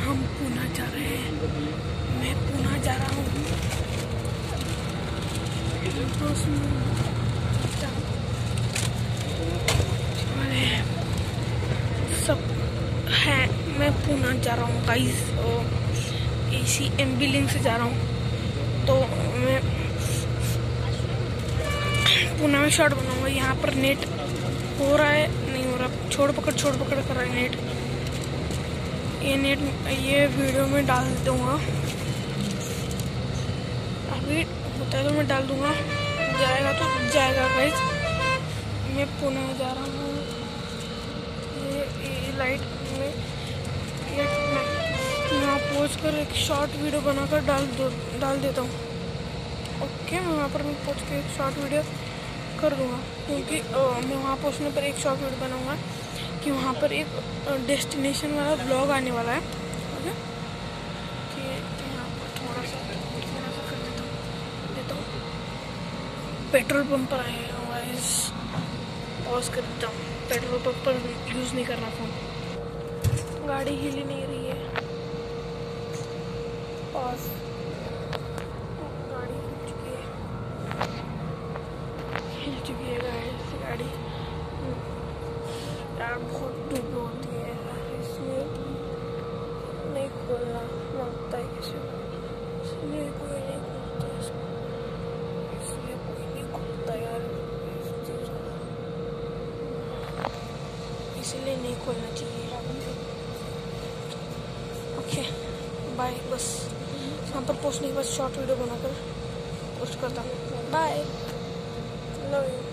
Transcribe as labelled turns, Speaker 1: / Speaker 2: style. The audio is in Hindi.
Speaker 1: हम पुणे जा रहे हैं। मैं पुणे जा रहा हूँ। सब है, मैं पुणे जा रहा हूँ गाइस। इसी एमबी लिंक से जा रहा हूँ। तो मैं पुणे में शॉट बनाऊंगा। यहाँ पर नेट हो रहा है, नहीं हो रहा, छोड़ पकड़ कर रहा है नेट। ये वीडियो में डाल दूंगा। अभी होता है तो मैं डाल दूंगा, जाएगा तो जाएगा गाइस। मैं पुणे जा रहा हूँ। ये लाइट में यहाँ पहुँच कर एक शॉर्ट वीडियो बनाकर डाल देता हूँ। ओके, मैं वहाँ पर पहुँच के एक शॉर्ट वीडियो कर दूंगा, क्योंकि मैं वहाँ पहुँचने पर एक शॉर्ट वीडियो बनाऊंगा कि वहाँ पर एक डेस्टिनेशन वाला ब्लॉग आने वाला है। ओके, कि यहाँ पर थोड़ा सा कर देता हूँ। पेट्रोल पंप पर आए हैं गाइस। पॉज कर देता हूँ। पेट्रोल पंप पर यूज़ नहीं करना फ़ोन। गाड़ी हिल ही नहीं रही है। पॉज। गाड़ी हिल चुकी है गाइस गाड़ी। यार बहुत धूप होती है, इसमें नहीं खोलना लगता है किसी को, इसलिए कोई नहीं खोलता, इसलिए कोई नहीं खोलता यार, इसलिए नहीं खोलना चाहिए। Okay bye. बस वहाँ पर पहुँचने के बाद शॉर्ट वीडियो बनाकर पोस्ट करता हूँ। Bye, love you.